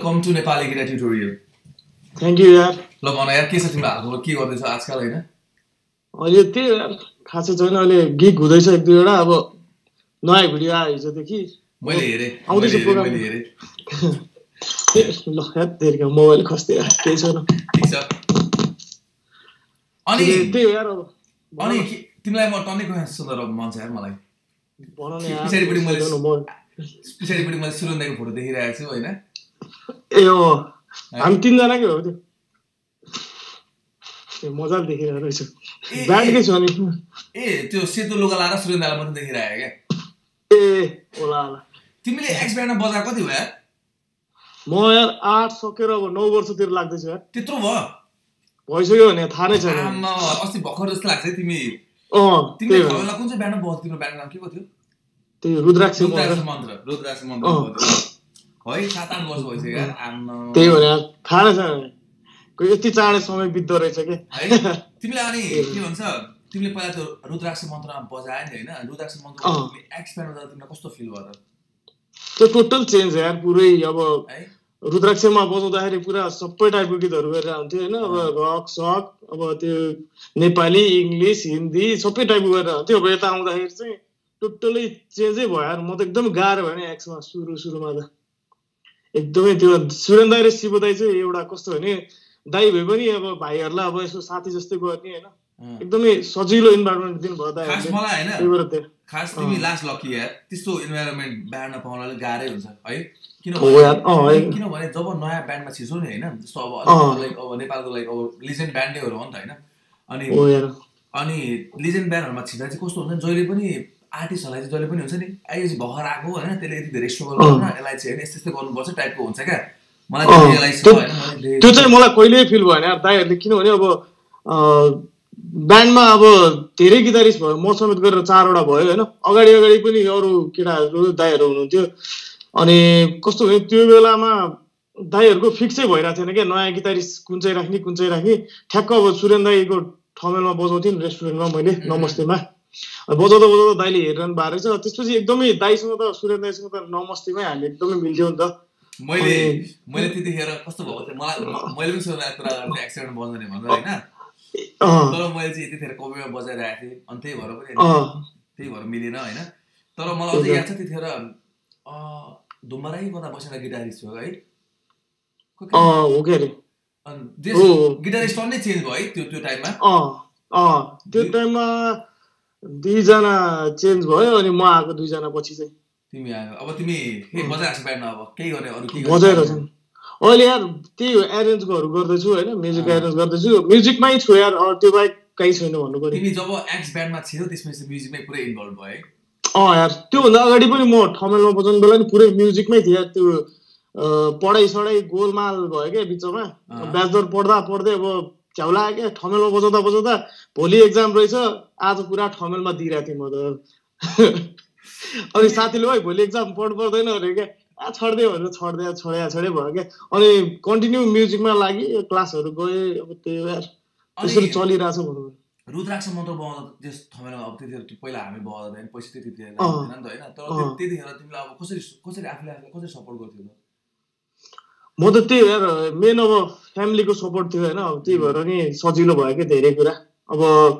Welcome to Nepali guitar tutorial. Thank you यार। ल भन यार के छ तिम्रो हालको, के गर्दैछ आजकल हैन? अहिले त्यही यार खासै छैन, अहिले गिग हुँदैछ एक दुईवटा। अब नयाँ भिडियो आयो हिजोदेखि, मैले हेरेँ आउँदैछ प्रोग्राम। मैले हेरेँ। ल यार तेरिको मोबाइल खस्दै यार, केही छैन। ठीक छ। अनि त्यही हो यार। अब अनि तिमीलाई म टन्नै क्वेसन सोध्न मन छ यार मलाई। भन न यार। पछाडिपट्टि मैले सुरन दाइको फोटो देखिरहेको छु हैन? ए हो, हामी तीनजनाकै हो त्यो। मजाले देखिरहेको रहेछ। ब्यान्डकै छ नि। ए त्यो सेतो लुगा लाएर सुरन दाइलाई मात्रै देखिरहेको क्या? ए होला होला। तिमीले एक्स ब्यान्डमा बजाएको कति भयो यार? म यार 8 सकेर अब 9 वर्षतिर लाग्दैछ यार। त्यत्रो भयो? भइसक्यो भने थाहा नै छैन। अस्ति भर्खर जस्तो लाग्छ है तिमी। तिमीले घरलाई कुन चाहिँ ब्यान्डमा बजाउँथ्यौ? तिम्रो ब्यान्डको नाम के को थियो? त्यही रुद्राक्ष मन्त्र। रुद्राक्ष मन्त्र है। 7-8 वर्ष भइसक्यो यार। त्यही हो यार, थाहा नै छैन। कोही यति चाँडै समय बित्दो रहेछ के। तिमीले अनि के भन्छ, तिमीले पहिला त्यो रुद्राक्ष मन्त्रमा बजायो नि हैन? रुद्राक्ष मन्त्र एक्स ब्यान्डमा जाँदा तिमीलाई कस्तो फिल भयो त? त्यो टोटल चेन्ज यार पुरै। अब रुद्राक्षमा बजाउँदाखेरि पुरा सबै टाइपको गीतहरू गरेर हुन्थ्यो हैन? अब रक सक, अब त्यो नेपाली इङ्ग्लिस हिन्दी सबै टाइपको गरेर हुन्थ्यो। अब यता आउँदाखेरि चाहिँ टोटलै चेन्जै भयो यार। म त एकदम गाह्रो भयो नि एक्समा सुरुमा त एकदमै। त्यो सुरेन दाइ र शिव दाइ चाहिँ एउटा कस्तो भने दाइ भए पनि अब भाइहरूलाई अब यसो साथी जस्तै गर्ने हैन? एकदमै सजिलो इन्भाइरोमेन्ट दिनुभयो दाइ। खास मलाई हैन, खास तिमी लास्ट लकी यार। त्यस्तो इन्भाइरोमेन्ट ब्यान्डमा पाउनले गाह्रै हुन्छ है? किनभने जब नयाँ ब्यान्डमा छिर्छौ नि हैन, जस्तो अब नेपालको लाइक अब लिजेन्ड ब्यान्डहरू हो नि त हैन? अनि लिजेन्ड ब्यान्डहरुमा छिर्दा चाहिँ कस्तो हुन्छ, जहिले पनि आर्टिस्टहरुलाई चाहिँ जहिले पनि हुन्छ नि आइएपछि भर्खर आएको हैन, त्यसले यति धेरै स्ट्रगल गर्न यसलाई चाहिँ हैन यस्तो गर्नुपर्छ टाइपको हुन्छ क्या। मलाई त्यो चाहिँ मलाई कहिल्यै फिल भएन यार दाइहरूले। किनभने अब ब्यान्डमा अब धेरै गिटारिस्ट भयो, म समेत गरेर 4 वटा भयो हैन? अगाडि पनि अरू केटाहरू दाइहरू हुनुहुन्थ्यो। अनि कस्तो भयो त्यो बेलामा दाइहरूको फिक्सै भइरहेको थिएन क्या, नयाँ गिटारिस्ट कुन चाहिँ राख्ने। ठ्याक्क अब सुरेन दाइको ठमेलमा बजाउँथेँ नि रेस्टुरेन्टमा मैले, नमस्तेमा बजाउँदा दाइले हेरिरहनु भएको रहेछ। त्यसपछि एकदमै दाइसँग त सुरेन दाइसँग त नमस्तेमै हामी एकदमै मिल्थ्यौँ नि त। मैले त्यतिखेर कस्तो भएको थियो, मैले पनि सुरेन कुरा गर्थेँ एक्सिडेन्ट बजाउने भनेर हैन? तर मैले चाहिँ यतिखेर कपीमा बजाइरहेको थिएँ अनि त्यही भएर मिलेन हैन? तर मलाई अझै याद छ त्यतिखेर धुम्बाराई कता बसेर गिटारिस्ट थियो है? हो के अरे? गिटारिस्ट नै चेन्ज भयो है त्यो टाइममा? त्यो टाइममा 2 जना चेन्ज भयो अनि म आएको 2 जना पछि चाहिँ। तिमी आयो। अब तिमी के बजाइरहेको छ ब्यान्डमा? अब केही गर्ने अरु के बजाइरहेको छु अहिले यार। त्यही हो एरेन्जकोहरू गर्दैछु हैन? म्युजिक एरेन्ज गर्दैछु, म्युजिकमै छु यार। त्यो बाहेक कहीँ छैन भन्नु पर्यो। तिमी जब एक्स ब्यान्डमा छिर्यौ त्यसपछि म्युजिकमै पुरै इन्भल्भ भयो है? यार त्योभन्दा अगाडि पनि म ठमेलमा बजाउने बेला नि पुरै म्युजिकमै थिएँ यार। त्यो पढाइ गोलमाल भयो क्या बिचमा। ब्याचलर पढ्दै अब झ्याउला आयो क्या। ठमेलमा बजाउँदा भोलि एक्जाम रहेछ, आज पुरा ठमेलमा दिइरहेको थिएँ म त। अनि साथीले भाइ भोलि एक्जाम पर्दैन अरे क्या, छोड्दै भनेर छोडे भयो क्या। अनि कन्टिन्यू म्युजिकमा लागि क्लासहरू गएँ। अब त्यही हो यार, त्यसरी चलिरहेछ भनौँ। रुद्राक्ष मन्त्र बजाउँदा त्यस ठमेलमा अब त्यतिखेर पहिला हामी बजाउँदैन पैसा त्यतिखेर थिएन नि त हैन? तर त्यतिखेर तिमीलाई अब कसरी आफूले कसरी सपोर्ट गर्थ्यौ? म त त्यही हो यार, मेन अब फ्यामिलीको सपोर्ट थियो हैन? अब त्यही भएर नि सजिलो भयो क्या धेरै कुरा। अब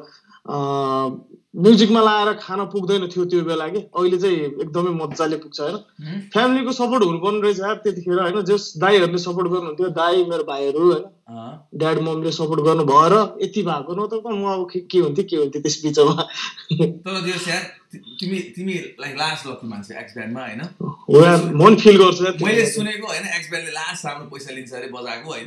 म्युजिकमा लाएर खान पुग्दैन थियो त्यो बेला के, अहिले चाहिँ एकदमै मजाले पुग्छ हैन? फ्यामिलीको सपोर्ट हुनुपर्ने रहेछ यार त्यतिखेर हैन? जस दाइहरूले सपोर्ट गर्नुहुन्थ्यो, दाइ मेरो भाइहरू हैन, ड्याड मम्मीले सपोर्ट गर्नु भएर यति भएको न त म अब के हुन्थ्यो त्यस बिचमा। तर जस यार तिमी लाइक लास्ट लकी मान्छे एक्स ब्यान्डमा हैन? हो यार, मन फिल गर्छु यार। मैले सुनेको हैन एक्स ब्यान्डले लास्ट राम्रो पैसा लिन्छ अरे बजाएको हैन?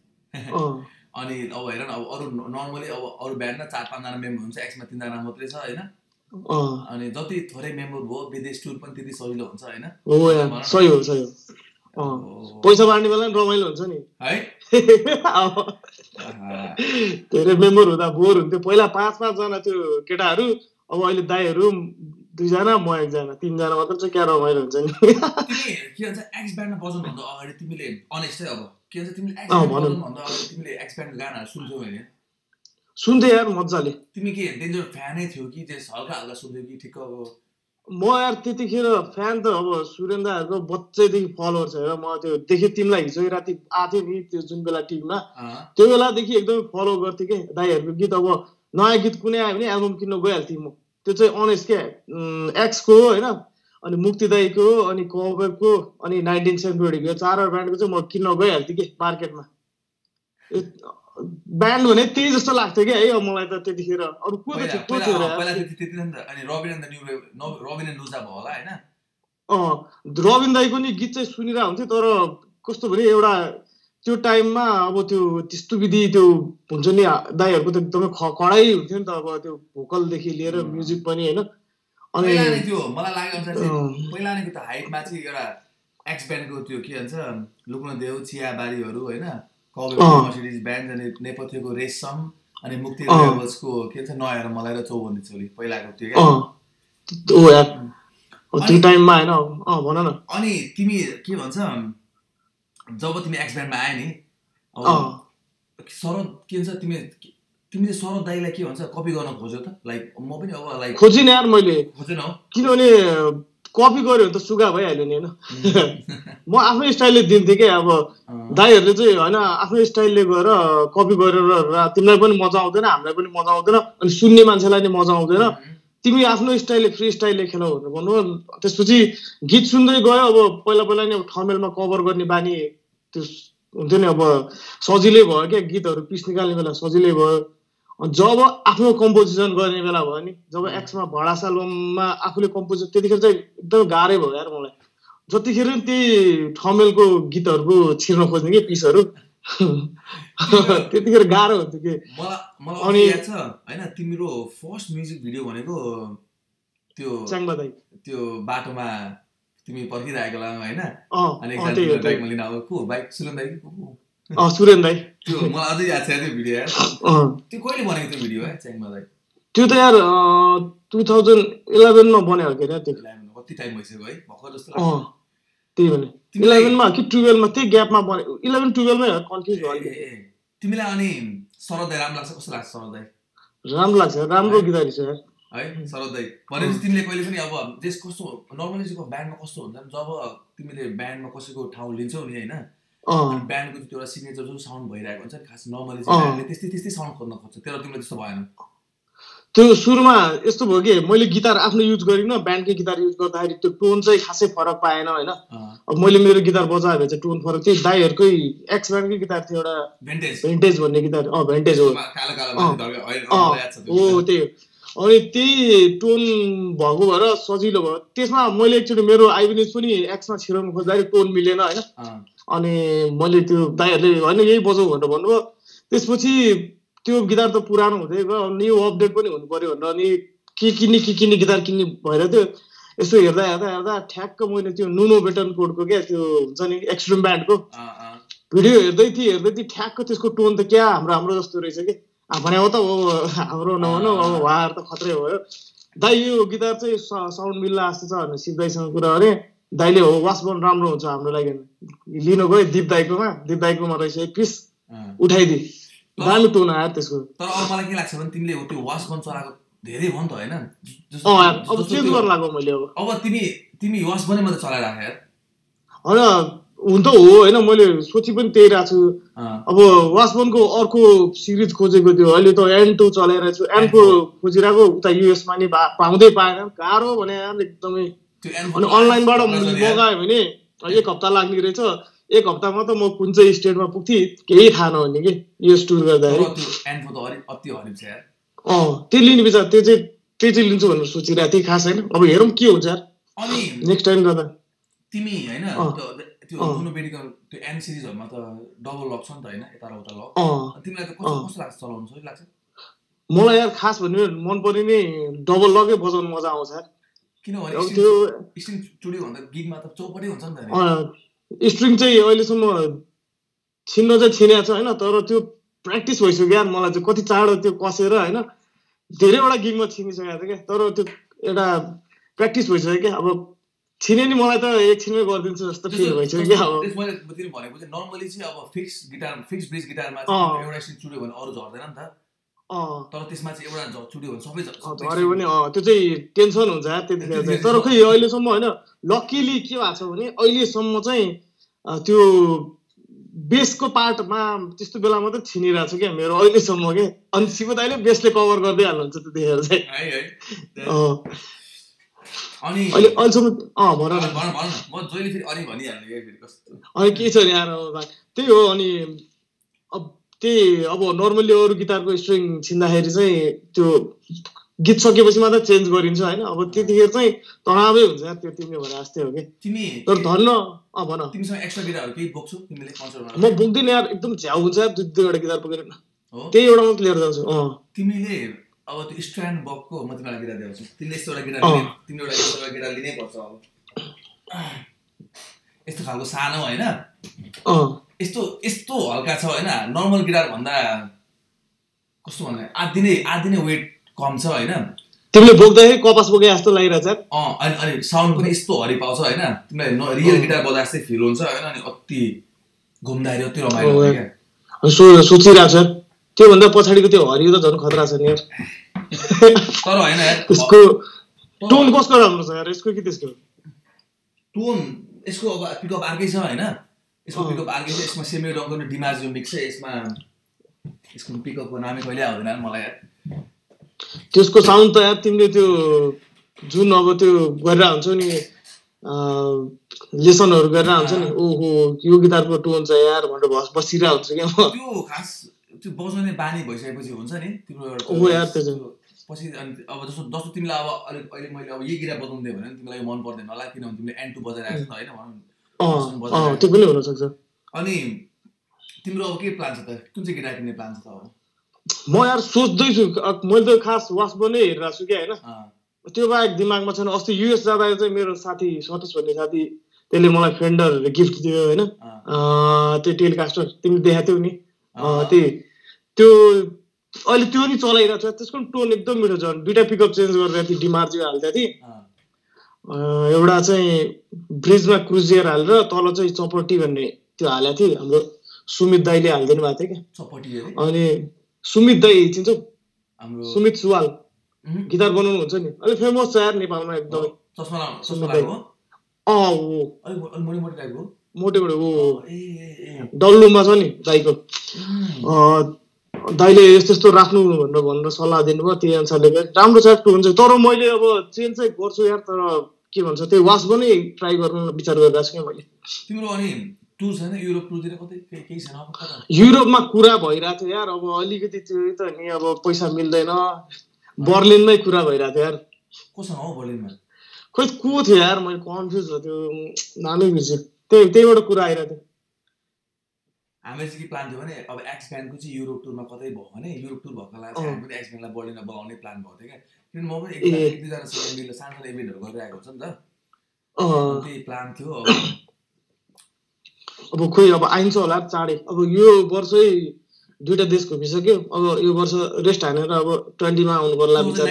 अनि अब हेर न, अब अरू नर्मली अब अरू ब्यान्डमा 4-5 जना मेम्बर हुन्छ, एक्समा 3 जना मात्रै छ हैन? अनि जति थोरै मेम्बर भयो विदेश टुर पनि त्यति सजिलो हुन्छ हैन? हो यार, सही हो। पैसा बाँड्ने बेला नि रमाइलो हुन्छ नि है? धेरै मेम्बर हुँदा बोर हुन्थ्यो। पहिला 5-5 जना थियो केटाहरू, अब अहिले दाइहरू 2 जना, म 1 जना, 3 जना मात्र चाहिँ क्या रमाइलो हुन्छ नि। तिमी के भन्छ एक्स ब्यान्डमा बजाउनुभन्दा अगाडि तिमीले अनेस्टै अब के भन्छ तिमीले एक्स ब्यान्ड बजाउनुभन्दा अगाडि तिमीले एक्स ब्यान्डको गानाहरू सुन्थ्यौ हैन? सुन्थेँ यार मजाले। तिमी के डेन्जर फ्यानै थियौ कि जस हल्का सुन्थ्यौ कि ठिक्क अब म यार त्यतिखेर फ्यान त अब सुरेन्द्रहरूको बच्चैदेखि फलोवर छ हेर म त्यो देखेँ तिमीलाई हिजो राति आएको थियो नि त्यो जुन बेला टिममा त्यो बेलादेखि एकदमै फलो गर्थेँ कि दाइहरूको गीत अब नयाँ गीत कुनै आयो भने एल्बम किन्न गइहाल्थेँ म त्यो चाहिँ अनेस्ट क्या एक्सको हो होइन अनि मुक्ति दाईको अनि कबरको अनि 1970 यो चारवटा ब्यान्डको चाहिँ म किन्न गइहाल्थेँ कि मार्केटमा ब्यान्ड भने त्यही जस्तो लाग्थ्यो क्या है मलाई त त्यतिखेर अरू को थियो रबिन दाईको नि गीत चाहिँ सुनिरहेको हुन्थ्यो तर कस्तो भने एउटा त्यो टाइममा अब त्यो त्यस्तो विधि त्यो हुन्छ नि दाईहरूको त एकदमै कडाइ हुन्थ्यो नि त अब त्यो भोकलदेखि लिएर म्युजिक पनि होइन अनि त्यो मलाई लाग्यो अनुसार पहिलाको त हाइटमा चाहिँ एउटा एक्स ब्यान्डको त्यो के भन्छ लुक्न देऊ चियाबारीहरू होइन मर्सिडिज ब्यान्ड अनि नेपथ्यको रेशम अनि मुक्ति लेभल्सको के भन्छ नयाँ मलाई र चौबन्दी चोली पहिलाको त्यो त्यो टाइममा हैन भन न अनि तिमी के भन्छ जब तिमी एक्स ब्यान्डमा आए नि शरद के भन्छ तिमीले शरद दाइलाई के भन्छ कपी गर्न खोज्यो त लाइक म पनि अब लाइक खोजिन यार मैले खोजेन हो किनभने कपी गर्यो भने त सुगा भइहाल्यो नि हैन म आफ्नै स्टाइलले दिन्थेँ के अब दाइहरूले चाहिँ होइन आफ्नै स्टाइलले गएर कपी गरेर तिमीलाई पनि मजा आउँदैन हामीलाई पनि मजा आउँदैन अनि सुन्ने मान्छेलाई नि मजा आउँदैन तिमी आफ्नो स्टाइलले फ्री स्टाइलले खेल भनेर भन्नु त्यसपछि गीत सुन्दै गयो अब पहिला पहिला नि ठमेलमा कभर गर्ने बानी त्यो हुन्थ्यो नि अब सजिलै भयो क्या गीतहरू पिस निकाल्ने बेला सजिलै भयो जब आफ्नो कम्पोजिसन गर्ने बेला भयो नि जब एक्समा भडास एल्बममा आफूले कम्पोज त्यतिखेर चाहिँ एकदम गाह्रै भयो यार मलाई जतिखेर नि त्यही ठमेलको गीतहरूको छिर्न खोज्ने कि पिसहरू त्यतिखेर गाह्रो हुन्थ्यो कि अनि याद छ हैन तिम्रो फर्स्ट म्युजिक भिडियो भनेको त्यो च्याङबा दाइ त्यो बाटोमा तिमी पर्खिरहेको बेलामा हैन अनि एकजना बाइकमा लिन आएको को बाइक सुरेन दाइ सुरेन दाइ त्यो मलाई अझै याद छ त्यो भिडियो यार त्यो कहिले बनेको त्यो भिडियो है च्याङबा दाइ त्यो त यार 2011 मा बन्यो हो के रे त्यो कति टाइम भइसक्यो है भर्खर जस्तो लाग्छ त्यही भने 11 मा कि 12 मा त्यही ग्यापमा बन्यो 11 12 मै हो कन्फ्युज भयो तिमीलाई अनि शरद दाइ राम्रो लाग्छ कस्तो लाग्छ शरद दाइ राम्रो लाग्छ राम्रो गिटारिस्ट छ है शरद दाइ भनेपछि तिमीले कहिले पनि अब देश कस्तो नर्मली चाहिँ ब्यान्डमा कस्तो हुन्छ जब तिमीले ब्यान्डमा कसैको ठाउँ लिन्छौ नि हैन ब्यान्डको त्यो एउटा सिग्नेचर जो साउन्ड भइरहेको हुन्छ खास नर्मली चाहिँ ब्यान्डले त्यस्तै साउन्ड खोज्न खोज्छ तर तिमीले त्यस्तो भएन त्यो सुरुमा यस्तो भयो कि मैले गिटार आफ्नो युज गरिनँ ब्यान्डकै गिटार युज गर्दाखेरि त्यो टोन चाहिँ खासै फरक पाएन होइन अब मैले मेरो गिटार बजायो भने चाहिँ टोन फरक थियो दाइहरूकै एक्स ब्यान्डकै गिटार थियो एउटा भेन्टेज भन्ने गिटार भेन्टेज हो त्यही अनि त्यही टोन भएको भएर सजिलो भयो त्यसमा मैले एकचोटि मेरो आइबिनिज पनि एक्समा छिराउनु खोज्दाखेरि टोन मिलेन होइन अनि मैले त्यो दाइहरूले होइन यही बजाऊ भनेर भन्नुभयो त्यसपछि त्यो गिटार त पुरानो हुँदै गयो न्यू अपडेट पनि हुनु पर्यो भनेर अनि के किन्ने गिटार किन्ने भएर थियो यसो हेर्दा हेर्दा हेर्दा ठ्याक्क मैले त्यो नुनो बेटन कोडको क्या त्यो हुन्छ नि एक्सट्रिम ब्यान्डको भिडियो हेर्दै थिएँ ठ्याक्क त्यसको टोन त क्या हाम्रो जस्तो रहेछ कि भने हो त हो हाम्रो नभनौँ अब उहाँहरू त खत्रै भयो दाइ यो गिटार चाहिँ साउन्ड मिल्ला जस्तो छ भनेर शिव दाइसँग कुरा अरे दाइले हो वासबन राम्रो हुन्छ हाम्रो लागि लिनु गयो दिप दाइकोमा रहेछ एक पिस उठाइदिए दामी टोन आयो त्यसको तर अब मलाई के लाग्छ भने तिमीले त्यो वासबन चलाएको धेरै भयो नि त हैन अब चेन्ज गर्न लाग्यो मैले अब तिमी वासबनै मात्र चलाइराख यार हैन हुन त हो हैन मैले सोची पनि त्यही राखेको छु अब वासबनको अर्को सिरिज खोजेको थियो अहिले त N2 चलाइरहेको छु N को खोजिरहेको उता US मा नि पाउँदै पाएन गाह्रो भने एकदमै अनि अनलाइनबाट मगायो भने एक हप्ता लाग्ने रहेछ एक हप्तामा त म कुन चाहिँ स्टेटमा पुग्थेँ केही थाहा नहुने कि यो टुर गर्दाखेरि त्यो लिने विचार त्यो चाहिँ लिन्छु भनेर सोचिरहेको थिएँ खास होइन अब हेरौँ के हुन्छ यार अनि नेक्स्ट टाइम गर्दा तिमी होइन त्यो मोनोबेडीको त्यो एन सिरिजहरुमा त डबल लक छ नि त हैन यता र उता लक तिमीलाई त कस्तो लाग्छ चलाउन सही लाग्छ मलाई यार खास भन्ने मन पर्ने नै डबल लकै बजाउन मजा आउँछ यार किनभने त्यो स्ट्रिङ स्टुडियो भन्दा गिगमा त चौपटै हुन्छ नि त स्ट्रिङ चाहिँ अहिलेसम्म छिन्न चाहिँ छिनेको छ हैन तर त्यो प्र्याक्टिस भइसक्यो यार मलाई चाहिँ कति चाँडो त्यो कसेर हैन धेरैवटा गिगमा छिनिसकेको छ क्या तर त्यो एउटा प्र्याक्टिस भइसक्यो क्या अब छिने नि मलाई त एकछिनमै गरिदिन्छु जस्तो फिल भइसक्यो क्या अब मैले तिमी भनेको चाहिँ नर्मली चाहिँ अब फिक्स ब्रिज गिटारमा चाहिँ एउटा स्ट्रिङ स्टुडियो भने अरु झर्दैन नि त तर त्यसमा चाहिँ एउटा झुट्यो भने सबै झऱ्यो भने त्यो चाहिँ टेन्सन हुन्छ त्यतिखेर चाहिँ। तर खै अहिलेसम्म होइन, लकिली के भएको छ भने अहिलेसम्म चाहिँ त्यो बेसको पार्टमा त्यस्तो बेला मात्रै छिनिरहेको छ क्या मेरो अहिलेसम्म के। अनि शिव दाइले बेसले कभर गर्दै हाल्नुहुन्छ त्यतिखेर चाहिँ। अनि अहिलेसम्म भन न म जहिले फेरि अनि भनिहाल्ने क्या फेरि कस्तो। अनि के छ नि यार त्यही हो। अनि अब नर्मल्ली अरू गिटारको स्ट्रिङ छिन्दाखेरि चाहिँ त्यो गीत सकेपछि मात्रै चेन्ज गरिन्छ होइन। अब त्यतिखेर चाहिँ तनावै हुन्छ यार, त्यो तिमीले भने जस्तै हो कि। तर धन्न भन तिमीसँग एक्स्ट्रा गिटारहरू केही बोक्छौ तिमीले कन्सर्टमा? म बोक्दिनँ यार, एकदम झ्याउ हुन्छ यार दुईवटा गिटार बोकेर। त्यही एउटा मात्रै लिएर जान्छु। तिमीले अब त्यो स्ट्यान्ड बक्सको म तिमीलाई गिटार दिन्छु, तिमीले यस्तो एउटा गिटार तिमीले एउटा गिटार लिनै पर्छ। अब यस्तो खालको सानो होइन, यस्तो हल्का छ होइन, नर्मल गिटार भन्दा कस्तो भन्दा आधी नै वेट कम छ होइन। तिमीले बोक्दाखेरि कपास बोके जस्तो लागिरहेछ। अनि साउन्ड पनि यस्तो हरि पाउँछ होइन, तिमीलाई रियल गिटार बजा जस्तै फिल हुन्छ होइन। अनि अति घुम्दाखेरि अति रमाइलो हुन्छ क्या। सोचिरहेको छ त्योभन्दा पछाडिको त्यो हरियो त झन् खतरा छ नि यार। तर होइन त्यसको टोन कस्तो राम्रो छ यार यसको कि त्यसको टोन। यसको अब पिकअप अर्कै छ होइन, यसको पिकअप अर्कै छ। यसमा सेमी रङको डिमाजियो मिक्स छ यसमा। यसको पिकअपको नामै कहिले आउँदैन मलाई यार। त्यसको साउन्ड त यार तिमीले त्यो जुन अब त्यो गरेर हुन्छ नि लेसनहरू गरेर हुन्छ नि, ओहो यो गिटारको टोन छ यार भनेर बसिरहेको हुन्छ क्या। त्यो खास त्यो बजाउने बानी भइसकेपछि हुन्छ नि तिम्रो यार त्यो पछि। अब जस्तो तिमीलाई अब अहिले मैले अब यही गिटार बजाउँदै भने तिमीलाई मन पर्दैन होला, किनभने तिमीले एन्ड टू बजाइरहेको छ होइन। त्यो पनि हुनसक्छ। अनि तिम्रो अब के प्लान छ त, कुन चाहिँ गिटार किन्ने प्लान छ त? अब म यार सोच्दैछु, मैले त खास वासबनै हेरिरहेको छु क्या होइन। त्यो बाहेक दिमागमा छैन। अस्ति युएस जाँदा चाहिँ मेरो साथी सतीश भन्ने साथी त्यसले मलाई फेन्डर गिफ्ट दियो होइन, त्यो टेलिकास्टर तिमीले देखाएको थियौ नि। त्यो अहिले त्यो नि चलाइरहेको छ। त्यसको टोन एकदम मिठो छ। दुईटा पिकअप चेन्ज गरेर थियो, डिमार्जियो हाल्दै थिएँ। एउटा चाहिँ ब्रिजमा क्रुजियर हालेर तल चाहिँ चपटी भन्ने त्यो हालेको थिएँ। हाम्रो सुमित दाईले हालिदिनु भएको थियो क्या। अनि सुमित दाई चिन्छौ? सुमित सुवाल गिटार बनाउनु हुन्छ नि, अलिक फेमस छ यार नेपालमा एकदमै। मोटे डल्लुमा छ नि दाईको। दाईले यस्तो राख्नु भनेर सल्लाह दिनुभयो, त्यही अनुसारले राम्रो छ टोन चाहिँ। तर मैले अब चेन्ज चाहिँ गर्छु यार, तर के भन्छ त्यही वास पनि ट्राई गर्नु विचार गरिरहेको छु क्या मैले। तिम्रो अनि टुर छैन युरोप टुरतिर कतै केही छैन? युरोपमा कुरा भइरहेको थियो यार, अब अलिकति त्यो त नि अब पैसा मिल्दैन। बर्लिनमै कुरा भइरहेको थियो यार। कोसँग हो बर्लिनमा? खोइ को थियो यार, मैले कन्फ्युज भयो, त्यो नामै बिर्सेँ। त्यहीबाट कुरा आइरहेको थियो। हाम्रो चाहिँ के प्लान थियो भने अब एक्स ब्यान्डको चाहिँ युरोप टुरमा कतै भयो भने युरोप टुर भएको लागि चाहिँ हामी पनि एक्स ब्यान्डलाई बर्लिनमा बोलाउने प्लान भएको थियो क्या। किनभने म पनि एक दुईजना सेकेन्डले सानो इभेन्टहरू गरिरहेको हुन्छ नि त, त्यही प्लान थियो। अब खोइ अब आइन्छ होला चाँडै। अब यो वर्षै दुईटा देश घुमिसक्यो, अब यो वर्ष रेस्ट हानेर अब 20 मा आउनु पर्ला विचार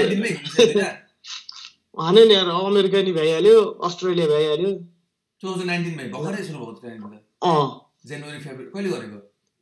हाने नि यार। अमेरिका नि भइहाल्यो, अस्ट्रेलिया भइहाल्यो। 2019 मै भर्खरै सुरु भएको थियो नि त। जनवरी फेब्रुअरी कहिले गरेको?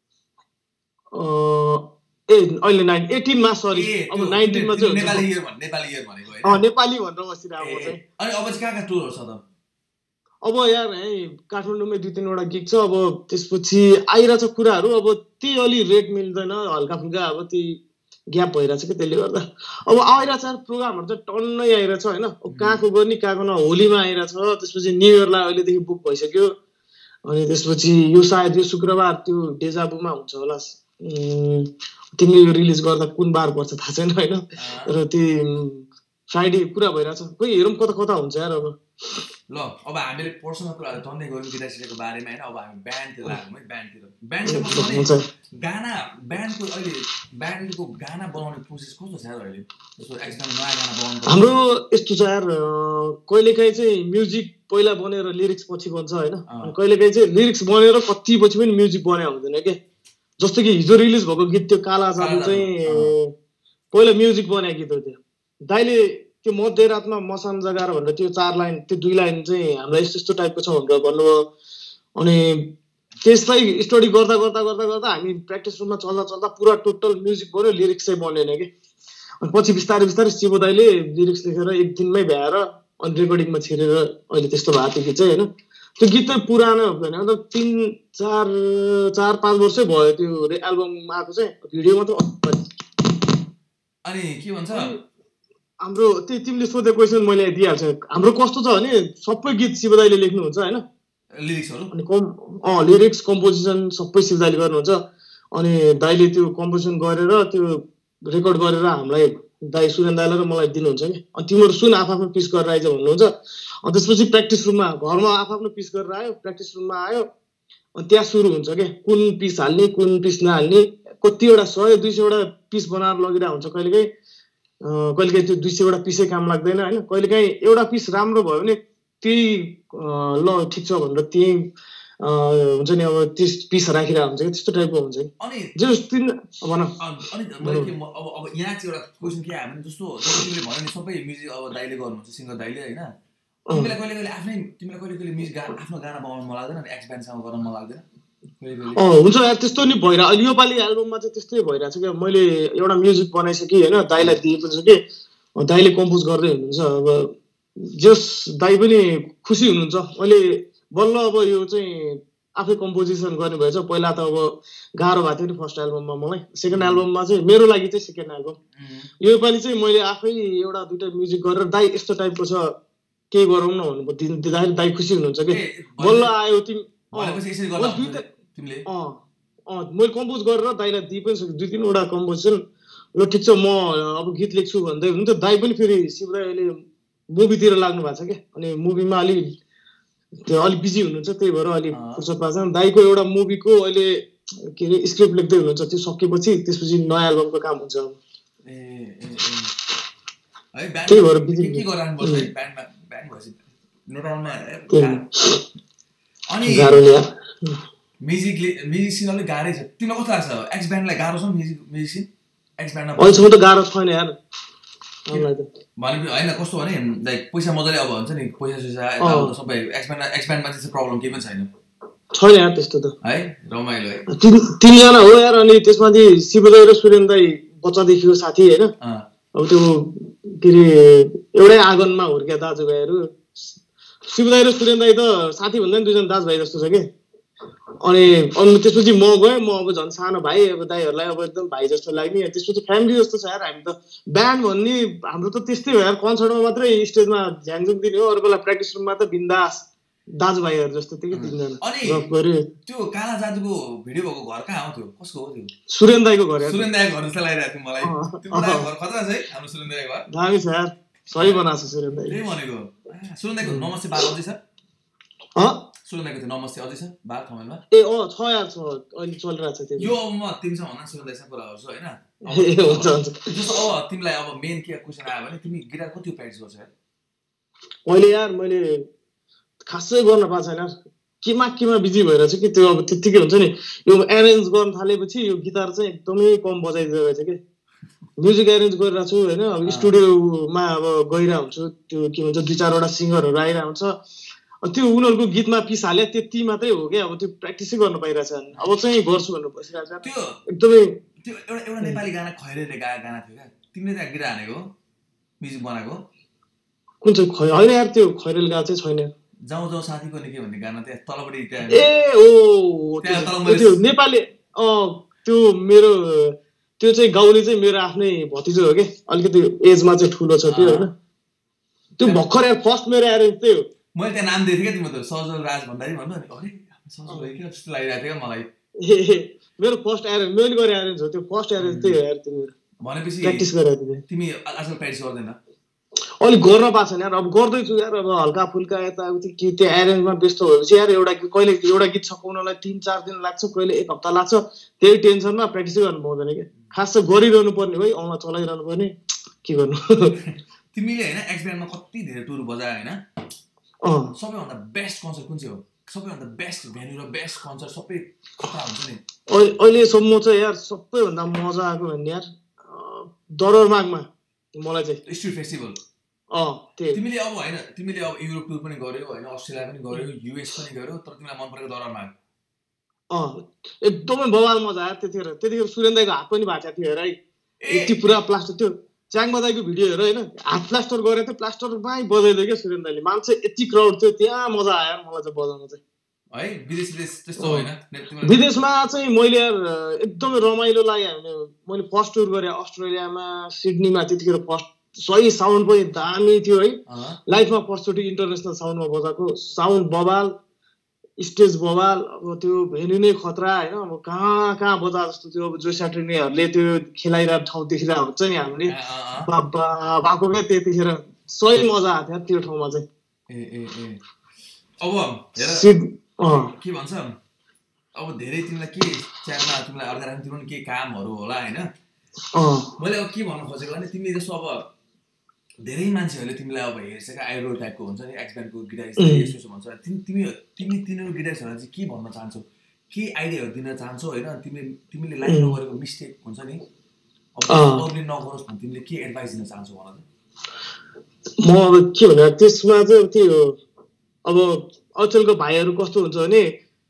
अहिले 18 मा सरी, अब 19 मा चाहिँ नेपाली इयर भनेको हैन? नेपाली भनेर बसिरहेको चाहिँ। अनि अब चाहिँ कहाँ टुरहरु छ त? अब यार है काठमाडौँमै 2-3 वटा गिग छ। अब त्यसपछि आइरहेछ कुराहरू। अब त्यही अलि रेट मिल्दैन, हल्का फुल्का अब त्यही ग्याप भइरहेछ कि, त्यसले गर्दा अब आइरहेछ प्रोग्रामहरू चाहिँ टन्नै आइरहेछ होइन। कहाँको गर्ने कहाँको न, होलीमा आइरहेछ, त्यसपछि न्यु इयरलाई अहिलेदेखि बुक भइसक्यो। अनि त्यसपछि यो सायद यो शुक्रबार त्यो डेजाबुमा हुन्छ होला। तिमीले यो रिलिज गर्दा कुन बार पर्छ थाहा छैन होइन, र त्यो फ्राइडे कुरा भइरहेछ। खोइ हेरौँ कता कता हुन्छ यार। अब ल अब हामीले पर्सनल कुराहरू टन्नै गऱ्यौँ गिटार सिलेको बारेमा होइन। अब हामी ब्यान्डतिर लागौँ है। ब्यान्डको गाना, ब्यान्डको अहिले ब्यान्डको गाना बनाउने प्रोसेस कस्तो छ यार अहिले? एकदम नयाँ गाना बनाउनु हाम्रो यस्तो छ यार, कहिलेकाहीँ चाहिँ म्युजिक पहिला बनेर लिरिक्स पछि बन्छ होइन। कहिलेकाहीँ चाहिँ लिरिक्स बनेर कति पछि पनि म्युजिक बनाएको हुँदैन के। जस्तो कि हिजो रिलिज भएको गीत त्यो काला जादु चाहिँ पहिला म्युजिक बनाएको गीत हो। त्यो दाइले त्यो मध्यरातमा मसान जगाएर भनेर त्यो 4 लाइन, त्यो 2 लाइन चाहिँ हामीलाई यस्तो टाइपको छ भनेर भन्नुभयो। अनि त्यसलाई स्टडी गर्दा गर्दा गर्दा गर्दा हामी प्र्याक्टिस रुममा चल्दा चल्दा पुरा टोटल म्युजिक बन्यो, लिरिक्स चाहिँ बनेन कि। अनि पछि बिस्तारै बिस्तारै शिव दाइले लिरिक्स लेखेर एक दिनमै भ्याएर अनि रेकर्डिङमा छिरेर अहिले त्यस्तो भएको थियो गीत चाहिँ होइन। त्यो गीत चाहिँ पुरानो होइन, अन्त 4-5 वर्षै भयो त्यो एल्बम आएको चाहिँ। भिडियो मात्र अनि के भन्छ हाम्रो त्यही तिमीले सोधेको क्वेसन मैले दिइहाल्छु। हाम्रो कस्तो छ भने सबै गीत शिव दाइले लेख्नुहुन्छ होइन, लिरिक्सहरू अनि लिरिक्स कम्पोजिसन सबै शिव दाइले गर्नुहुन्छ। अनि दाइले त्यो कम्पोजिसन गरेर त्यो रेकर्ड गरेर हामीलाई दाइ सुरेन दाइलाई र मलाई दिनुहुन्छ कि। अनि तिमीहरू सुन आफ्नो पिस गरेर आइज भन्नुहुन्छ। अनि त्यसपछि प्र्याक्टिस रुममा घरमा आफ्नो पिस गरेर आयो, प्र्याक्टिस रुममा आयो, अनि त्यहाँ सुरु हुन्छ क्या कुन पिस हाल्ने कुन पिस नहाल्ने। कतिवटा 100-200वटा पिस बनाएर लगिरहेको हुन्छ। कहिलेकाहीँ त्यो 200वटा पिसै काम लाग्दैन होइन। कहिलेकाहीँ एउटा पिस राम्रो भयो भने त्यही ल ठिक छ भनेर त्यही हुन्छ नि, अब त्यस पिस राखिरहेको हुन्छ कि त्यस्तो टाइपको हुन्छ कि। अनि भन अनि मैले के अब यहाँ चाहिँ एउटा क्वेसन के आयो भने जस्तो तिमीले भन्यो नि सबै म्युजिक अब दाइले गर्नुहुन्छ, सिङ्गर दाइले होइन। तिमीलाई कहिले कहिले म्युजिक आफ्नो गाना बनाउनु मन लाग्दैन, एक्स ब्यान्डसँग गर्न मन लाग्दैन? हुन्छ यार, त्यस्तो नि भइरहेको अहिले योपालि एल्बममा चाहिँ त्यस्तै भइरहेको छ क्या। मैले एउटा म्युजिक बनाइसकेँ होइन, दाइलाई दिएको छु कि दाइले कम्पोज गर्दै हुनुहुन्छ। अब जस दाइ पनि खुसी हुनुहुन्छ। मैले बल्ल अब यो चाहिँ आफै कम्पोजिसन गर्ने भएछ। पहिला त अब गाह्रो भएको थियो नि फर्स्ट एल्बममा मलाई। सेकेन्ड एल्बममा चाहिँ मेरो लागि चाहिँ सेकेन्ड एल्बम योपालि चाहिँ मैले आफै एउटा दुइटा म्युजिक गरेर दाइ यस्तो टाइपको छ केही गरौँ न भन्नु दाइ खुसी हुनुहुन्छ कि। बल्ल आयो मैले कम्पोज गरेर दाइलाई दिइ पनि सक्छु 2-3वटा कम्पोजिसन। ल ठिक छ म अब गीत लेख्छु भन्दै हुनुहुन्छ। दाइ पनि फेरि शिव दाइ अहिले मुभीतिर लाग्नु भएको छ क्या। अनि मुभीमा अलिक बिजी हुनुहुन्छ, त्यही भएर अलिक फुर्सद पाएको छैन। दाइको एउटा मुभीको अहिले के अरे स्क्रिप्ट लेख्दै हुनुहुन्छ, त्यो सकेपछि त्यसपछि नयाँ एल्बमको काम हुन्छ। त्यही भएर म्युजिसियन अलिक गाह्रै छ। तिमीलाई कस्तो लाग्छ एक्स ब्यान्डलाई गाह्रो छ म्युजिसियन एक्स ब्यान्डमा? अहिलेसम्म त गाह्रो छैन यार भनेपछि होइन। कस्तो भने लाइक पैसा मजाले अब हुन्छ नि, पैसा यताउता सबै एक्स ब्यान्डमा चाहिँ प्रब्लम केही पनि छैन यार त्यस्तो त है। रमाइलो है, 3जना हो यार। अनि त्यसमा चाहिँ शिव दाइ र सुरेन दाइ बच्चादेखिको साथी होइन। अब त्यो के अरे एउटै आँगनमा हुर्किया दाजुभाइहरू। शिव दाइ र सुरेन दाइ त साथी भन्दा नि 2जना दाजुभाइ जस्तो छ कि। अनि त्यसपछि म गएँ, म अब झन् सानो भाइ, अब दाइहरूलाई अब एकदम भाइ जस्तो लाग्ने। त्यसपछि फ्यामिली जस्तो छ यार। हामी त ब्यान्ड भन्ने हाम्रो त त्यस्तै हो यार, कन्सर्टमा मात्रै स्टेजमा झ्याङझुङ दिने हो, अरू बेला प्र्याक्टिस रुममा त बिन्दास दाजुभाइहरू जस्तो थियो कि 3जना। त्यो काला जादुको भिडियो भएको घर कहाँ हो? त्यो कसको हो? त्यो सुरेन दाइको घर। सुरेन दाइको घर जस्तो लागिरहेको थियो मलाई। त्यो घर खतरा छ है हाम्रो सुरेन दाइको घर। दामी छ यार, सही बनाएको छ सुरेन दाइ। त्यही भनेको सुरेन दाइको नमस्ते बार अझै छ? सुरेन दाइको त्यो नमस्ते अझै छ बार कमेलमा? छ यार, छ अहिले चलिरहेको छ त्यो। यो म तिमीसँग भन्दा सुरेन दाइसँग कुरा गर्छु होइन। जस्तो अब तिमीलाई अब मेन के क्वेसन आयो भने तिमी गिटार कति प्र्याक्टिस गर्छौ यार? अहिले यार मैले खासै गर्न पाएको छैन यार, केमा बिजी भएर चाहिँ कि। त्यो अब त्यत्तिकै हुन्छ नि, यो एरेन्ज गर्न थालेपछि यो गिटार चाहिँ एकदमै कम बजाइदिएको रहेछ कि। म्युजिक एरेन्ज गरिरहेको छु होइन। अब स्टुडियोमा अब गइरहेको हुन्छु, त्यो के भन्छ 2-4वटा सिङ्गरहरू आइरहेको हुन्छ। त्यो उनीहरूको गीतमा पिस हाले त्यति मात्रै हो क्या। अब त्यो प्र्याक्टिसै गर्न पाइरहेको छ। अब चाहिँ गर्छु भनेर बसिरहेको छ त्यो एकदमै। त्यो एउटा नेपाली गाना खैरेले गाएको गाना थियो क्या, तिमीले त्यहाँ गिटार हानेको म्युजिक बनाएको? कुन चाहिँ होइन यार, त्यो खैरेल गाएको चाहिँ छैन। जाउँ जाउँ साथीको नि के भन्ने गाना त्यहाँ तलपट्टि त्यो नेपाली त्यो मेरो त्यो चाहिँ गाउँले चाहिँ मेरो आफ्नै भतिजो हो कि, अलिकति एजमा चाहिँ ठुलो छ त्यो होइन। त्यो भर्खर यार फर्स्ट मेरो एरेन्ज त्यही हो। मैले त्यहाँ नाम दिएको थिएँ क्या, तिम्रो त सजल राज भन्दाखेरि भन्नु नि, अरे सजल हो क्या जस्तो लागिरहेको थियो क्या मलाई। मेरो फर्स्ट एरेन्ज मैले गरेँ एरेन्ज हो त्यो, फर्स्ट एरेन्ज त्यही हो यार। तिमीहरू भनेपछि प्र्याक्टिस गरेको थिएँ। तिमी आजकल प्र्याक्टिस गर्दैन? अलिक गर्न पाएको छैन यार, अब गर्दैछु यार। अब हल्का फुल्का यताउति कि त्यो एरेन्जमा व्यस्त भएपछि यार कहिले एउटा गीत सकाउनलाई 3-4 दिन लाग्छ, कहिले 1 हप्ता लाग्छ। त्यही टेन्सनमा प्र्याक्टिसै गर्नु पाउँदैन कि। खास चाहिँ गरिरहनु पर्ने भाइ, औँला चलाइरहनु पर्ने, के गर्नु। तिमीले होइन एक्स ब्यान्डमा कति धेरै टुर बजायो होइन? सबैभन्दा बेस्ट कन्सर्ट कुन चाहिँ हो? सबैभन्दा बेस्ट भेन्यू र बेस्ट कन्सर्ट सबै कता हुन्छ नि अहिलेसम्म चाहिँ यार? सबैभन्दा मजा आएको भन्ने यार दरबारमागमा मलाई चाहिँ स्ट्रिट फेस्टिभल। तिमीले अब होइन, तिमीले अब युरोप टुर पनि गर्यौ होइन, अस्ट्रेलिया पनि गर्यौ, युएस पनि गर्यौ, तर तिमीलाई मन परेको दरबारमाग? एकदमै बवाल मजा आयो त्यतिखेर सुरेन दाइको हात पनि भाँचेको थियो हेर है यति पुरा प्लास्टर त्यो च्याङ बजाएको भिडियो हेर होइन हात प्लास्टर गरेको थियो प्लास्टरमै बजाइदियो क्या सुरेन दाइले मान्छे यति क्राउड थियो त्यहाँ मजा आयो मलाई चाहिँ बजाउन चाहिँ विदेशमा चाहिँ मैले एकदमै रमाइलो लाग्यो मैले फर्स्ट टुर गरेँ अस्ट्रेलियामा सिडनीमा त्यतिखेर फर्स्ट सही साउन्ड पनि दामी थियो है लाइफमा फर्स्टचोटि इन्टरनेसनल साउन्डमा बजाएको साउन्ड बवाल स्टेज बवाल अब त्यो भेन्यू नै खतरा होइन अब कहाँ बजा जस्तो त्यो अब जो स्याटर्नेहरूले त्यो खेलाइरहेको ठाउँ देखिरहेको हुन्छ नि हामीले बाबा भएको क्या त्यतिखेर सही मजा आएको थियो त्यो ठाउँमा चाहिँ अब के भन्छ अब धेरै तिमीलाई के च्याटमा तिमीलाई अर्गानाइजतिर पनि के कामहरू होला होइन मैले अब के भन्नु खोजेको भने तिमीले जस्तो अब धेरै मान्छेहरूले तिमीलाई अब हेर्छ क्या आइडल टाइपको हुन्छ नि एक्सब्यान्डको गिटारिस्ट यस्तो भन्छ तिनीहरू गिटारिस्टहरूलाई चाहिँ के भन्न चाहन्छौ के आइडियाहरू दिन चाहन्छौ होइन तिमीले लाइफ नगरेको मिस्टेक हुन्छ नि अब अरूले नगरोस् भने तिमीले के एडभाइस दिन चाहन्छौ भन म अब के भने त्यसमा चाहिँ त्यो अब अचेलको भाइहरू कस्तो हुन्छ भने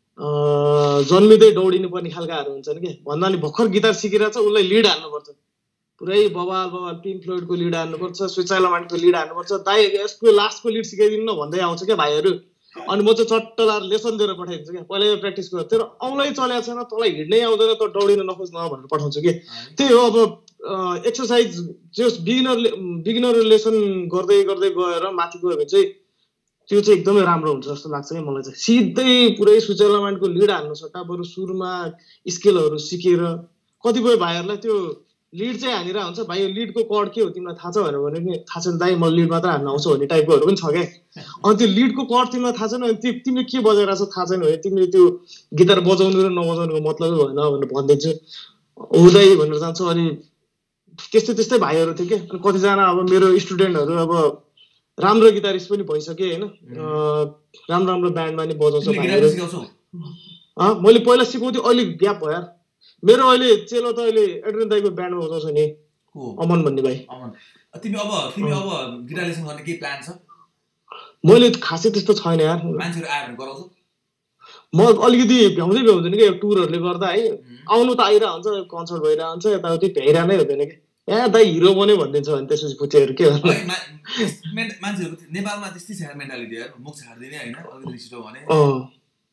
जन्मिँदै दौडिनु पर्ने खालकाहरू हुन्छन् कि भन्दा नि भर्खर गिटार सिकिरहेको छ उसलाई लिड हाल्नुपर्छ पुरै बवाल पिङ्क फ्लोइडको लिड हाल्नुपर्छ स्विट्जरल्यान्डको लिड हाल्नुपर्छ दाइ यसको लास्टको लिड सिकाइदिनु न भन्दै आउँछ क्या भाइहरू अनि म चाहिँ चट्ट लाएर लेसन दिएर पठाइदिन्छु क्या पहिला प्र्याक्टिस गर तेरो औँलै चलेको छैन तँलाई हिँड्नै आउँदैन त दौडिन नखोज न भनेर पठाउँछु कि त्यही हो अब एक्सर्साइज जस बिगिनर लेसन गर्दै गएर माथि गयो भने चाहिँ त्यो चाहिँ एकदमै राम्रो हुन्छ जस्तो लाग्छ कि मलाई चाहिँ सिधै पुरै स्विट्जरल्यान्डको लिड हाल्नु सट्टा बरु सुरुमा स्केलहरू सिकेर कतिपय भाइहरूलाई त्यो लिड चाहिँ हानिरहेको हुन्छ भाइ यो लिडको कड के हो तिमीलाई थाहा छ भनेर भने नि थाहा छैन दाइ म लिड मात्र हान्न आउँछु भन्ने टाइपकोहरू पनि छ क्या अनि त्यो लिडको कड तिमीलाई थाहा छैन भने तिमीले के बजाइरहेको छ थाहा छैन भने तिमीले त्यो गिटार बजाउनु र नबजाउनुको मतलबै भएन भनेर भनिदिन्छु हुँदै भनेर जान्छ अनि त्यस्तै भाइहरू थियो कि अनि कतिजना अब मेरो स्टुडेन्टहरू अब राम्रो गिटारिस्ट पनि भइसके होइन राम्रो ब्यान्डमा नि बजाउँछ भाइहरू मैले पहिला सिकाउँथेँ अहिले ग्याप भयो मेरो अहिले चेलो त अहिले एड्रिन दाइको ब्यान्डमा बजाउँछ नि अमन भन्ने भाइ तिमी अब गिटार लेसन गर्ने के प्लान छ मैले खासै त्यस्तो छैन यार मान्छेहरू आयो भने गराउँछु म अलिकति भ्याउँदैन कि टुरहरूले गर्दा है आउनु त आइरहेको हुन्छ कन्सर्ट भइरहेको हुन्छ यताउति भ्याइरह नै हुँदैन कि दाइ हिरो बन्यो भनिदिन्छ भने त्यसपछि पुचेहरू के मान्छेहरू नेपालमा त्यस्तै छ मेन्टालिटी यार मुख छाड्दिने होइन अलिकति रिसिटो भने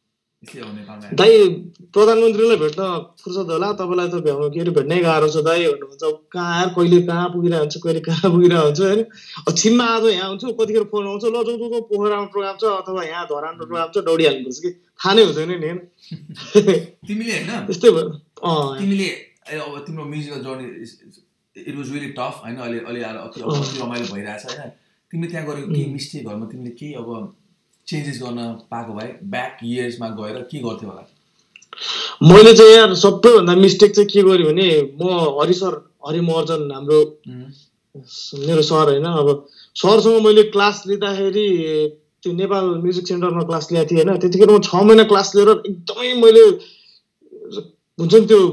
दाइ प्रधानमन्त्रीलाई भेट्न फुर्सद होला तपाईँलाई त भ्याउनु के अरे भेट्नै गाह्रो छ दाइ भन्नुहुन्छ कहाँ यार कहिले कहाँ पुगिरहेको हुन्छ कहिले कहाँ पुगिरहेको हुन्छ होइन छिनमा आज यहाँ हुन्छु कतिखेर फोन आउँछ ल जो पोखरामा प्रोग्राम छ अथवा यहाँ धरानमा प्रोग्राम छ दौडिहाल्नुपर्छ कि थाहा नै हुँदैन नि तिमीले होइन त्यस्तै भयो तिमीले अब तिम्रो musical journey it was really tough होइन अलि रमाइलो भइरहेछ होइन तिमीले त्यहाँ गरेको केही मिस्टेकहरूमा तिमीले केही अब चेन्जेस गर्न पाएको भए ब्याक इयर्समा गएर के गर्थ्यौ होला मैले चाहिँ यार सबैभन्दा मिस्टेक चाहिँ के गरेँ भने म हरिमर्जन हाम्रो मेरो सर होइन अब सरसँग मैले क्लास लिँदाखेरि त्यो नेपाल म्युजिक सेन्टरमा क्लास लिएको थिएँ होइन त्यतिखेर म 6 महिना क्लास लिएर एकदमै मैले हुन्छ नि त्यो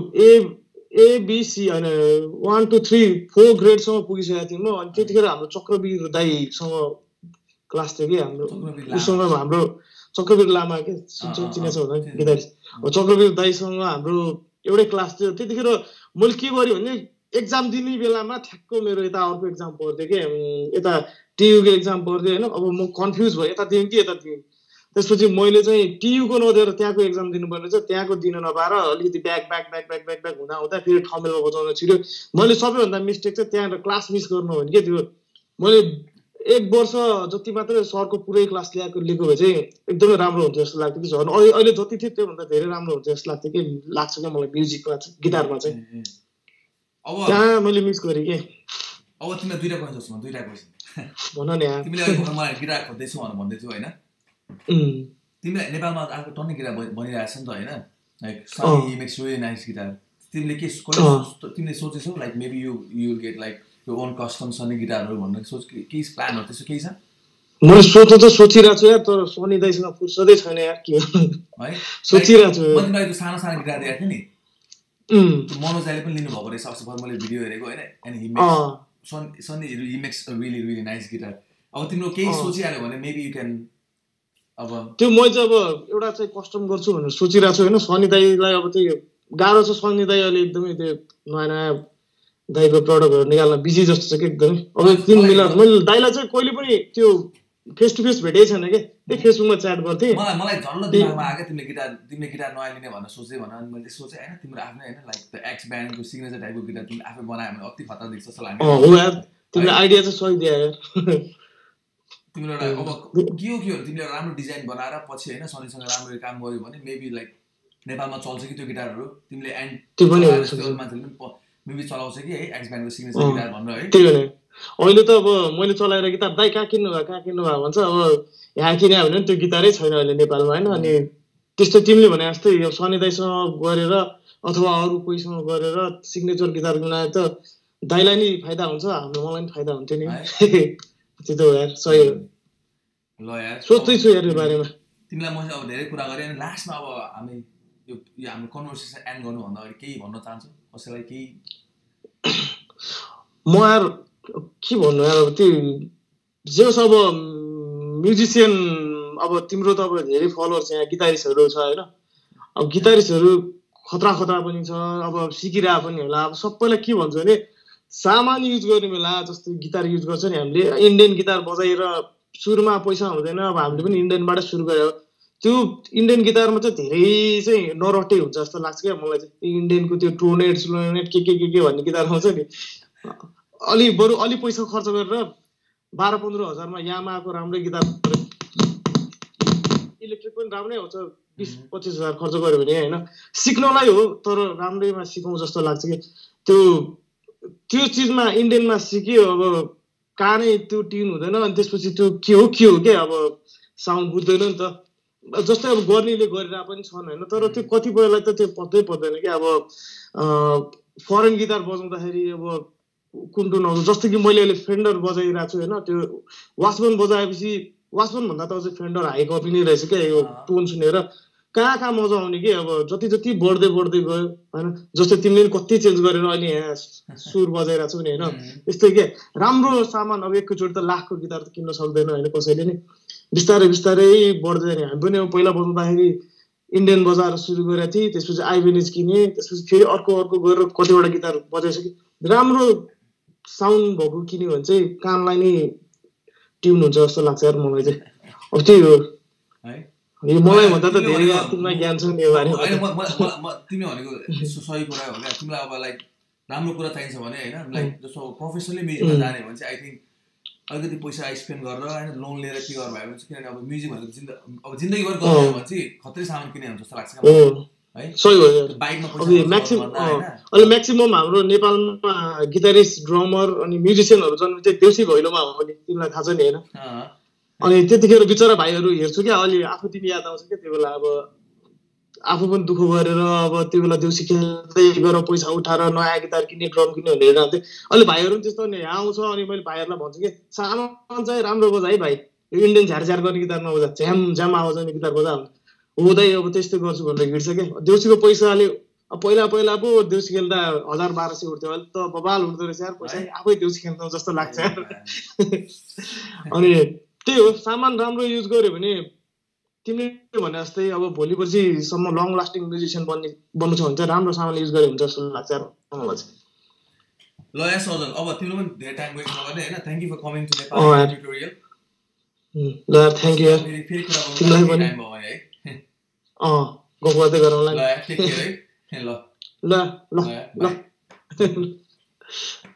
एबिसी होइन 1 2 3 4 ग्रेडसम्म पुगिसकेको थिएँ म अनि त्यतिखेर हाम्रो चक्रवीर दाईसँग क्लास थियो कि हाम्रो उसँग हाम्रो चक्रवीर लामा के चिनेछ होला गिटारिस्ट चक्रवीर दाईसँग हाम्रो एउटै क्लास थियो त्यतिखेर मैले के गरेँ भने एक्जाम दिने बेलामा ठ्याक्क मेरो यता अर्को एक्जाम पर्थ्यो कि यता टियुको एक्जाम पर्थ्यो होइन अब म कन्फ्युज भएँ यता दिउँ कि यता दिउँ त्यसपछि मैले चाहिँ टियुको नदिएर त्यहाँको एक्जाम दिनुपर्ने चाहिँ त्यहाँको दिन नपाएर अलिकति ब्याक हुँदा फेरि ठमेलमा बजाउन छिर्यो मैले सबैभन्दा मिस्टेक चाहिँ त्यहाँ क्लास मिस गर्नु हो भने के त्यो मैले 1 वर्ष जति मात्रै सरको पुरै क्लास लिएको भए चाहिँ एकदमै राम्रो हुन्थ्यो जस्तो लाग्थ्यो कि झन् अहिले जति थियो त्योभन्दा धेरै राम्रो हुन्थ्यो जस्तो लाग्थ्यो कि लाग्छ क्या मलाई म्युजिकमा गिटारमा चाहिँ अब त्यहाँ मैले मिस गरेँ कि अब तिमीलाई दुईटा क्वेसन भन नि यार तिमीले मलाई गिटार खोज्दैछौ भनेर भन्दै थियौ होइन तिमीलाई नेपालमा आएको टन्नै गिटार बनिरहेछ नि त होइन like Sunny he makes really nice guitar तिमीले तिमीले सोचेछौ like maybe you get like यो ओन कस्टम सनी गिटारहरू भन्ने सोच केही प्लानहरू त्यस्तो केही छ मैले सोच्नु त सोचिरहेको छु यार तर सनी दाइसँग फुर्सदै छैन यार के है सोचिरहेको छु म तिमीलाई त्यो सानो गिटार दिएको थिएँ नि मनोज दाइले पनि लिनुभएको रहेछ अस्ति भर मैले भिडियो हेरेको होइन and he makes Sunny he makes really nice guitar अब तिम्रो केही सोचिहाल्यो भने मेबी यु क्यान अब त्यो म चाहिँ अब एउटा चाहिँ कस्टम गर्छु भनेर सोचिरहेको छु होइन सनी दाईलाई अब त्यही गाह्रो छ सनी दाई अहिले एकदमै त्यो नयाँ नयाँ दाईको प्रडक्टहरू निकाल्न बिजी जस्तो छ कि एकदमै अब 3 मिनट मैले दाईलाई चाहिँ कहिले पनि त्यो फेस टु फेस भेटै छैन के त्यही फेसबुकमा च्याट गर्थेँ मलाई झन् दिमागमा आयो तिमीले गिटार नयाँ लिने भनेर सोचेँ भने अनि मैले सोचेँ होइन तिम्रो आफ्नै होइन लाइक द एक्स ब्यान्डको सिग्नेचर टाइपको गिटार तिमीले आफै बनायो भने अति खतरा देख्छ जस्तो लाग्यो हो यार तिमीले आइडिया चाहिँ सही दियो यार तिमीले एउटा अब के हो तिमीले राम्रो डिजाइन बनाएर पछि होइन सनीसँग राम्रो काम गर्यो भने मेबी लाइक नेपालमा चल्छ कि त्यो गिटारहरू तिमीले एन्ड त्यो पनि मान्छेले मेबी चलाउँछ कि है एक्स ब्यान्डको सिग्नेचर गिटार भनेर है त्यही भने अहिले त अब मैले चलाएर गिटार दाइ कहाँ किन्नु भयो भन्छ अब यहाँ किन्यो भने त्यो गिटारै छैन अहिले नेपालमा होइन अनि त्यस्तो तिमीले भने जस्तै यो सनी दाइसँग गरेर अथवा अरू कोहीसँग गरेर सिग्नेचर गिटार बनाए त दाइलाई नि फाइदा हुन्छ मलाई नि फाइदा हुन्थ्यो नि त्यो त हो यार सही हो ल यार सोच्दैछु यार यो बारेमा तिमीलाई म अब धेरै कुरा गरेँ अनि लास्टमा अब हामी यो हाम्रो कन्भर्सेसन एन्ड गर्नुभन्दा अगाडि केही भन्न चाहन्छु कसैलाई केही म यार के भन्नु यार अब त्यो जे होस् अब म्युजिसियन अब तिम्रो त अब धेरै फलोअर छ यहाँ गिटारिस्टहरू छ होइन अब गिटारिस्टहरू खतरा पनि छ अब सिकिरहेको पनि होला अब सबैलाई के भन्छु भने सामान युज गर्ने बेला जस्तो गिटार युज गर्छ नि हामीले इन्डियन गिटार बजाएर सुरुमा पैसा हुँदैन अब हामीले पनि इन्डियनबाट सुरु गऱ्यो त्यो इन्डियन गिटारमा चाहिँ धेरै चाहिँ नरटे हुन्छ जस्तो लाग्छ क्या मलाई चाहिँ इन्डियनको त्यो टोनेट स्लोनेट के भन्ने गिटार आउँछ नि बरु अलि पैसा खर्च गरेर 12-15 हजारमा यामाको राम्रै गिटार इलेक्ट्रिक पनि राम्रै आउँछ 20-25 हजार खर्च गर्यो भने होइन सिक्नलाई हो तर राम्रैमा सिकौँ जस्तो लाग्छ कि त्यो चिजमा इन्डियनमा सिक्यो अब कानै त्यो ट्युन हुँदैन अनि त्यसपछि त्यो के हो क्या अब साउन्ड बुझ्दैन नि त जस्तै अब गर्नेले गरिरहेको पनि छन् होइन तर त्यो कतिपयलाई त त्यो पत्तै पर्दैन कि अब फरेन गिटार बजाउँदाखेरि अब कुन टुन आउँछ जस्तो कि मैले अहिले फेन्डर बजाइरहेको छु होइन त्यो वासबन बजाएपछि वासबन भन्दा त अझै फेन्डर हाई कपी नै रहेछ क्या यो टोन सुनेर कहाँ मजा आउने कि अब जति बढ्दै गयो होइन जस्तै तिमीले कति चेन्ज गरेर अहिले यहाँ सुर बजाइरहेको छौ नि होइन यस्तै के राम्रो सामान अब एकैचोटि त लाखको गिटार त किन्न सक्दैन होइन कसैले नि बिस्तारै बढ्दै जाने हामी पनि अब पहिला बजाउँदाखेरि इन्डियन बजाएर सुरु गरेको थिएँ त्यसपछि आइभेनिज किनेँ त्यसपछि फेरि अर्को गरेर कतिवटा गिटार बजाइसकेँ राम्रो साउन्ड भएको किन्यो भने चाहिँ कानलाई नै ट्युन हुन्छ जस्तो लाग्छ यार मलाई चाहिँ अब त्यही हो यो मलाई भन्दा त धेरै तिमीलाई ज्ञान छ नि यो बारेमा तिमी भनेको सही कुरा हो क्या तिमीलाई अब लाइक राम्रो कुरा चाहिन्छ भने होइन लाइक जस्तो प्रोफेसनली म्युजिकमा जाने भने चाहिँ आई थिङ्क अलिकति पैसा स्पेन्ड गरेर होइन लोन लिएर के गर्नु भयो भने चाहिँ किनभने अब म्युजिक भनेको जिन्दगीभर गर्नु भने चाहिँ खत्रै सामान किने हुन्छ जस्तो लाग्छ है सही हो अहिले म्याक्सिमम हाम्रो नेपालमा गिटारिस्ट ड्रमर अनि म्युजिसियनहरू जन्म चाहिँ देउसी भैलोमा हो नि तिमीलाई थाहा छ नि होइन अनि त्यतिखेर बिचरा भाइहरू हेर्छु क्या अलि आफू तिमी याद आउँछ क्या त्यो बेला अब आफू पनि दुःख गरेर अब त्यो बेला देउसी खेल्दै गएर पैसा उठाएर नयाँ गिटार किन्ने ड्रम किन्ने भनेर हेरिरहेको थिएँ अहिले भाइहरू पनि त्यस्तो नि आउँछ अनि मैले भाइहरूलाई भन्छु कि सामान चाहिँ राम्रो बजा है भाइ यो इन्डियन झ्यार गर्ने गिटार नबजा झ्याम आवाज आउने गिटार बजा हुँदै अब त्यस्तै गर्छु भनेर हिँड्छ क्या देउसीको पैसाले पहिला पो देउसी खेल्दा 1000-1200 उठ्थ्यो अहिले त बबाल उठ्दो रहेछ यार पैसा आफै देउसी खेल्नु जस्तो लाग्छ अनि त्यही हो सामान राम्रो युज गर्यो भने तिमीले भने जस्तै अब भोलि पर्सिसम्म लङ लास्टिङ म्युजिसियन बन्नु छ भने चाहिँ राम्रो सामान युज गर्यो हुन्छ जस्तो लाग्छ मलाई चाहिँ ल या सजल अब तिम्रो पनि धेरै टाइम वेस्ट नगर्ने हैन thank you for coming to Nepal tutorial ल थ्यांक यू फेरि कुरा गर्नु टाइम भयो है गफ गर्दै गरौँला ल टेक केयर है ल ल